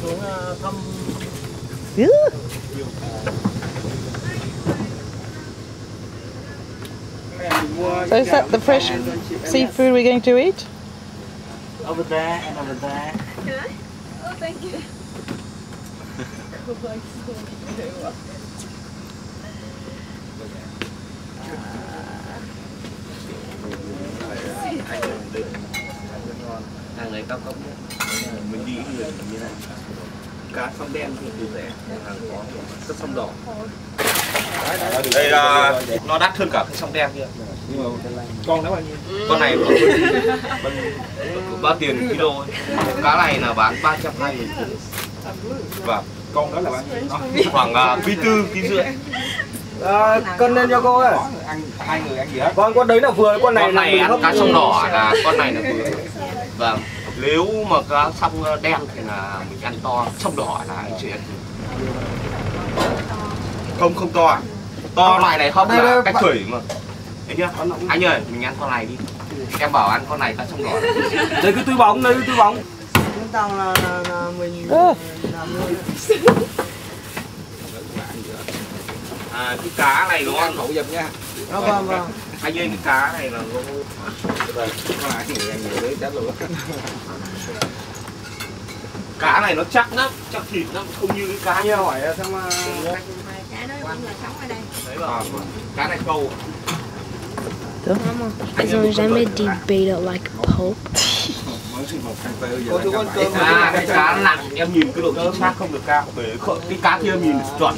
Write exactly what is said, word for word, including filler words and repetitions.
xuống thăm. So is that the fresh seafood we're going to eat? Over there and over there. Can I? Oh, thank you. Hàng này cao cấp nhất. Mình đi người như này. Cá sông đen thì từ rẻ, hàng có rất sông đỏ. Đây là nó đắt hơn cả cái sông đen kia. Nhưng mà con nó bao nhiêu? Con này bao tiền kilo. Cá này là bán ba trăm hai mươi nghìn. Và con đó là bao nhiêu? Khoảng ký tư, ký rưỡi. À, cân lên cho cô ơi. Ăn hai người ăn gì hết? Con con đấy là vừa, con này con này ăn cá sông đỏ là con này là vừa. Vâng. Nếu mà cá sông đen thì là mình ăn to, sông đỏ là anh chị ăn. Không không to à? To loại này không là cách thủy mà. Thấy chưa? Anh ơi, mình ăn con này đi. Em bảo ăn con này cá sông đỏ. Đây cái túi bóng, đây cái túi bóng. Chúng ta là, là, là mình làm luôn. À, cái cá này nó ăn khẩu dập nha. Nó vâng vâng. Anh ơi, cái cá này là nó cá này nó chắc lắm, chắc thịt lắm, không như cái cá như hỏi xem mà cá đó cũng là sống ở đây. đấy là cá này câu. Mama, is there jamais debate like Pope? À, cái cá nặng em nhìn cái độ chính xác không được cao, bởi cái cá kia nhìn chuẩn.